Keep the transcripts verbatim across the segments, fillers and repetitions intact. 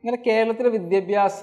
ഇങ്ങനെ കേരളത്തിലെ വിദ്യാഭ്യാസ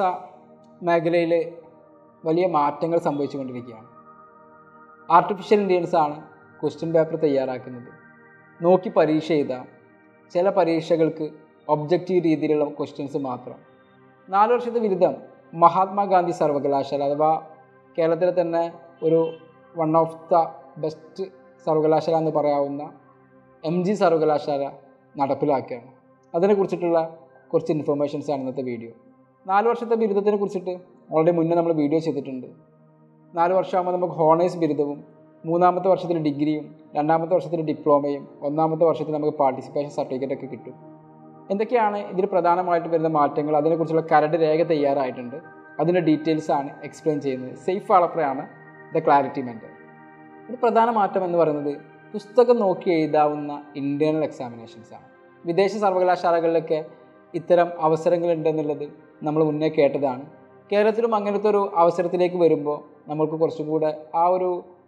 മേഖലയിൽ വലിയ മാറ്റങ്ങൾ സംഭവിച്ചുകൊണ്ടിരിക്കുകയാണ്. ആർട്ടിഫിഷ്യൽ ഇൻ്റലിജൻസ് ആണ് ക്വസ്റ്റ്യൻ പേപ്പർ തയ്യാറാക്കുന്നത്. നോക്കി പരീക്ഷ എഴുതാം. ചില പരീക്ഷകൾക്ക് ഒബ്ജക്റ്റീവ് രീതിയിലുള്ള ക്വസ്റ്റ്യൻസ് മാത്രം. നാല് വർഷത്തെ ബിരുദം മഹാത്മാഗാന്ധി സർവകലാശാല അഥവാ കേരളത്തിലെ തന്നെ ഒരു വൺ ഓഫ് ദ ബെസ്റ്റ് സർവകലാശാല എന്ന് പറയാവുന്ന എം ജി സർവകലാശാല നടപ്പിലാക്കുകയാണ്. അതിനെക്കുറിച്ചിട്ടുള്ള കുറച്ച് ഇൻഫർമേഷൻസാണ് ഇന്നത്തെ വീഡിയോ. നാല് വർഷത്തെ ബിരുദത്തിനെ കുറിച്ചിട്ട് ഓൾറെഡി മുന്നേ നമ്മൾ വീഡിയോ ചെയ്തിട്ടുണ്ട്. നാല് വർഷമാകുമ്പോൾ നമുക്ക് ഹോണേഴ്സ് ബിരുദവും മൂന്നാമത്തെ വർഷത്തിൽ ഡിഗ്രിയും രണ്ടാമത്തെ വർഷത്തിൽ ഡിപ്ലോമയും ഒന്നാമത്തെ വർഷത്തിൽ നമുക്ക് പാർട്ടിസിപ്പേഷൻ സർട്ടിഫിക്കറ്റൊക്കെ കിട്ടും. എന്തൊക്കെയാണ് ഇതിൽ പ്രധാനമായിട്ട് വരുന്ന മാറ്റങ്ങൾ, അതിനെക്കുറിച്ചുള്ള കരട് രേഖ തയ്യാറായിട്ടുണ്ട്. അതിൻ്റെ ഡീറ്റെയിൽസാണ് എക്സ്പ്ലെയിൻ ചെയ്യുന്നത്. സെയ്ഫ് ആളപ്പറയാണ് ദ ക്ലാരിറ്റി മെൻറ്റർ. ഒരു പ്രധാന മാറ്റം എന്ന് പറയുന്നത് പുസ്തകം നോക്കി എഴുതാവുന്ന ഇൻറ്റേർണൽ എക്സാമിനേഷൻസാണ്. വിദേശ സർവകലാശാലകളിലൊക്കെ ഇത്തരം അവസരങ്ങളുണ്ടെന്നുള്ളത് നമ്മൾ മുന്നേ കേട്ടതാണ്. കേരളത്തിലും അങ്ങനത്തെ ഒരു അവസരത്തിലേക്ക് വരുമ്പോൾ നമ്മൾക്ക് കുറച്ചും കൂടെ ആ ഒരു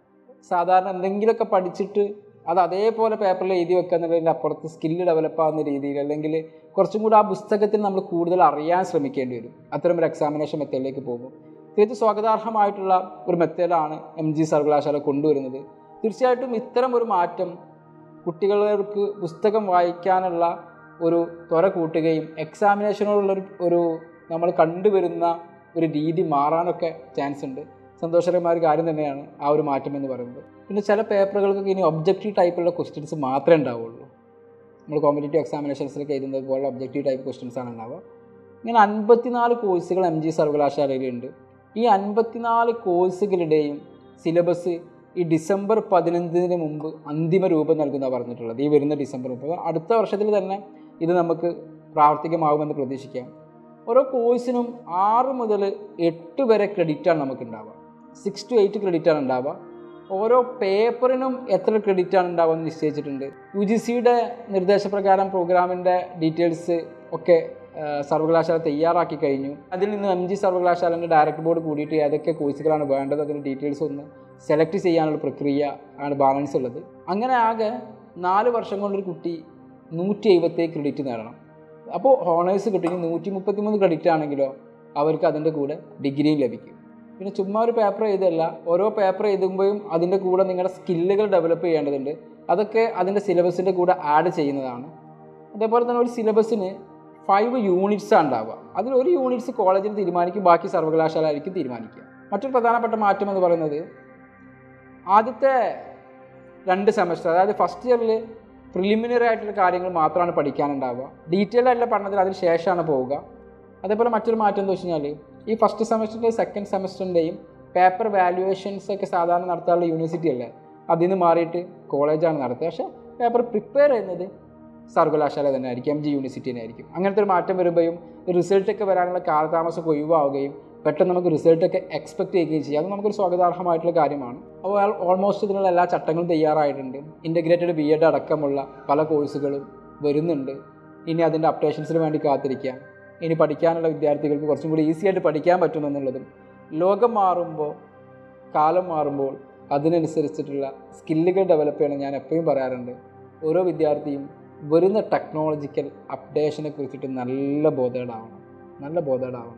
സാധാരണ എന്തെങ്കിലുമൊക്കെ പഠിച്ചിട്ട് അത് അതേപോലെ പേപ്പറിൽ എഴുതി വെക്കുക എന്നുള്ളതിൻ്റെ അപ്പുറത്ത് സ്കില്ല് ഡെവലപ്പ് ആവുന്ന രീതിയിൽ അല്ലെങ്കിൽ കുറച്ചും കൂടെ ആ പുസ്തകത്തിൽ നമ്മൾ കൂടുതൽ അറിയാൻ ശ്രമിക്കേണ്ടി വരും അത്തരം ഒരു എക്സാമിനേഷൻ മെത്തേഡിലേക്ക് പോകുമ്പോൾ. തീർച്ചയായും സ്വാഗതാർഹമായിട്ടുള്ള ഒരു മെത്തേഡാണ് എം ജി സർവകലാശാല കൊണ്ടുവരുന്നത്. തീർച്ചയായിട്ടും ഇത്തരം ഒരു മാറ്റം കുട്ടികൾക്ക് പുസ്തകം വായിക്കാനുള്ള ഒരു ത്വര കൂട്ടുകയും എക്സാമിനേഷനോടുള്ളൊരു ഒരു നമ്മൾ കണ്ടുവരുന്ന ഒരു രീതി മാറാനൊക്കെ ചാൻസ് ഉണ്ട്. സന്തോഷകരമായ ഒരു കാര്യം തന്നെയാണ് ആ ഒരു മാറ്റം എന്ന് പറയുന്നത്. പിന്നെ ചില പേപ്പറുകൾക്കൊക്കെ ഇനി ഒബ്ജക്റ്റീവ് ടൈപ്പുള്ള ക്വസ്റ്റ്യൻസ് മാത്രമേ ഉണ്ടാവുള്ളൂ. നമ്മൾ കോമ്പറ്റേറ്റീവ് എക്സാമിനേഷൻസിലൊക്കെ എഴുതുന്നത് പോലെ ഒബ്ജക്റ്റീവ് ടൈപ്പ് ക്വസ്റ്റ്യൻസ് ആണ് ഉണ്ടാവുക. ഇങ്ങനെ അൻപത്തിനാല് കോഴ്സുകൾ എം ജി സർവകലാശാലയിലുണ്ട്. ഈ അൻപത്തിനാല് കോഴ്സുകളുടെയും സിലബസ് ഈ ഡിസംബർ പതിനഞ്ചിന് മുമ്പ് അന്തിമ രൂപം നൽകുന്ന പറഞ്ഞിട്ടുള്ളത്. ഈ വരുന്ന ഡിസംബർ മുപ്പത് അടുത്ത വർഷത്തിൽ തന്നെ ഇത് നമുക്ക് പ്രാവർത്തികമാകുമെന്ന് പ്രതീക്ഷിക്കാം. ഓരോ കോഴ്സിനും ആറ് മുതൽ എട്ട് വരെ ക്രെഡിറ്റാണ് നമുക്ക് ഉണ്ടാവുക. സിക്സ് ടു എയ്റ്റ് ക്രെഡിറ്റാണ് ഉണ്ടാവുക. ഓരോ പേപ്പറിനും എത്ര ക്രെഡിറ്റാണ് ഉണ്ടാവുക എന്ന് നിശ്ചയിച്ചിട്ടുണ്ട്. യു ജി സിയുടെ നിർദ്ദേശപ്രകാരം പ്രോഗ്രാമിൻ്റെ ഡീറ്റെയിൽസ് ഒക്കെ സർവകലാശാല തയ്യാറാക്കി കഴിഞ്ഞു. അതിൽ നിന്ന് എം ജി സർവകലാശാലൻ്റെ ഡയറക്ടർ ബോർഡ് കൂടിയിട്ട് ഏതൊക്കെ കോഴ്സുകളാണ് വേണ്ടത് അതിൻ്റെ ഡീറ്റെയിൽസ് ഒന്ന് സെലക്ട് ചെയ്യാനുള്ള പ്രക്രിയ ആണ് ബാലൻസ് ഉള്ളത്. അങ്ങനെ ആകെ നാല് വർഷം കൊണ്ടൊരു കുട്ടി നൂറ്റി എഴുപത്തേഴ് ക്രെഡിറ്റ് നേടണം. അപ്പോൾ ഹോണേഴ്സ് കിട്ടുമെങ്കിൽ നൂറ്റി മുപ്പത്തി മൂന്ന് ക്രെഡിറ്റ് ആണെങ്കിലോ അവർക്ക് അതിൻ്റെ കൂടെ ഡിഗ്രിയും ലഭിക്കും. പിന്നെ ചുമ്മാ ഒരു പേപ്പർ എഴുതല്ല, ഓരോ പേപ്പർ എഴുതുമ്പോഴും അതിൻ്റെ കൂടെ നിങ്ങളുടെ സ്കില്ലുകൾ ഡെവലപ്പ് ചെയ്യേണ്ടതുണ്ട്. അതൊക്കെ അതിൻ്റെ സിലബസിൻ്റെ കൂടെ ആഡ് ചെയ്യുന്നതാണ്. അതേപോലെ തന്നെ ഒരു സിലബസിന് ഫൈവ് യൂണിറ്റ്സാണ് ഉണ്ടാവുക. അതിൽ ഒരു യൂണിറ്റ്സ് കോളേജിൽ തീരുമാനിക്കും, ബാക്കി സർവകലാശാല ആയിരിക്കും തീരുമാനിക്കുക. മറ്റൊരു പ്രധാനപ്പെട്ട മാറ്റം എന്ന് പറയുന്നത് ആദ്യത്തെ രണ്ട് സെമസ്റ്റർ, അതായത് ഫസ്റ്റ് ഇയറിൽ പ്രിലിമിനറി ആയിട്ടുള്ള കാര്യങ്ങൾ മാത്രമാണ് പഠിക്കാനുണ്ടാവുക. ഡീറ്റെയിൽ ആയിട്ടുള്ള പഠനത്തിൽ അതിന് ശേഷമാണ് പോവുക. അതേപോലെ മറ്റൊരു മാറ്റം എന്താ വെച്ച് കഴിഞ്ഞാൽ ഈ ഫസ്റ്റ് സെമസ്റ്ററിൻ്റെയും സെക്കൻഡ് സെമസ്റ്ററിൻ്റെയും പേപ്പർ വാല്യുവേഷൻസ് ഒക്കെ സാധാരണ നടത്താറുള്ള യൂണിവേഴ്സിറ്റി അല്ലേ, അതിൽ നിന്ന് മാറിയിട്ട് കോളേജാണ് നടത്തുക. പക്ഷേ പേപ്പർ പ്രിപ്പയർ ചെയ്യുന്നത് സർവകലാശാല തന്നെ ആയിരിക്കും, എം ജി യൂണിവേഴ്സിറ്റി തന്നെ ആയിരിക്കും. അങ്ങനത്തെ ഒരു മാറ്റം വരുമ്പോഴും റിസൾട്ടൊക്കെ വരാനുള്ള കാലതാമസമൊക്കെ ഒഴിവാവുകയും പെട്ടെന്ന് നമുക്ക് റിസൾട്ടൊക്കെ എക്സ്പെക്ട് ചെയ്യുകയും ചെയ്യാം. അത് നമുക്കൊരു സ്വാഗതാർഹമായിട്ടുള്ള കാര്യമാണ്. അപ്പോൾ ഓൾമോസ്റ്റ് ഇതിനുള്ള എല്ലാ ചട്ടങ്ങളും തയ്യാറായിട്ടുണ്ട്. ഇൻ്റഗ്രേറ്റഡ് ബി എഡ് അടക്കമുള്ള പല കോഴ്സുകളും വരുന്നുണ്ട്. ഇനി അതിൻ്റെ അപ്ഡേഷൻസിന് വേണ്ടി കാത്തിരിക്കാം. ഇനി പഠിക്കാനുള്ള വിദ്യാർത്ഥികൾക്ക് കുറച്ചും കൂടി ഈസി ആയിട്ട് പഠിക്കാൻ പറ്റുമെന്നുള്ളതും, ലോകം മാറുമ്പോൾ കാലം മാറുമ്പോൾ അതിനനുസരിച്ചിട്ടുള്ള സ്കില്ലുകൾ ഡെവലപ്പ് ചെയ്യണം. ഞാൻ എപ്പോഴും പറയാറുണ്ട്, ഓരോ വിദ്യാർത്ഥിയും വരുന്ന ടെക്നോളജിക്കൽ അപ്ഡേഷനെ കുറിച്ചിട്ട് നല്ല ബോധേഡാവണം നല്ല ബോധേഡാവണം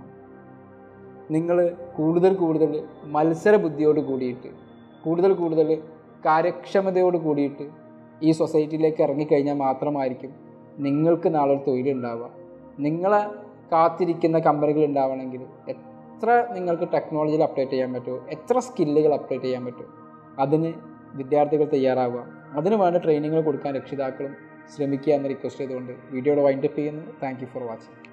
നിങ്ങൾ കൂടുതൽ കൂടുതൽ മത്സര ബുദ്ധിയോട് കൂടിയിട്ട് കൂടുതൽ കൂടുതൽ കാര്യക്ഷമതയോട് കൂടിയിട്ട് ഈ സൊസൈറ്റിയിലേക്ക് ഇറങ്ങിക്കഴിഞ്ഞാൽ മാത്രമായിരിക്കും നിങ്ങൾക്ക് നാളെ ഒരു തൊഴിലുണ്ടാവുക. നിങ്ങളെ കാത്തിരിക്കുന്ന കമ്പനികൾ ഉണ്ടാവണമെങ്കിൽ എത്ര നിങ്ങൾക്ക് ടെക്നോളജിയിൽ അപ്ഡേറ്റ് ചെയ്യാൻ പറ്റുമോ, എത്ര സ്കില്ലുകൾ അപ്ഡേറ്റ് ചെയ്യാൻ പറ്റുമോ അതിന് വിദ്യാർത്ഥികൾ തയ്യാറാവുക. അതിന് വേണ്ട ട്രെയിനിങ്ങൾ കൊടുക്കാൻ രക്ഷിതാക്കളും ശ്രമിക്കുക എന്ന് റിക്വസ്റ്റ് ചെയ്തുകൊണ്ട് വീഡിയോയുടെ വൈൻഡപ്പ് ചെയ്യുന്നു. Thank you for watching.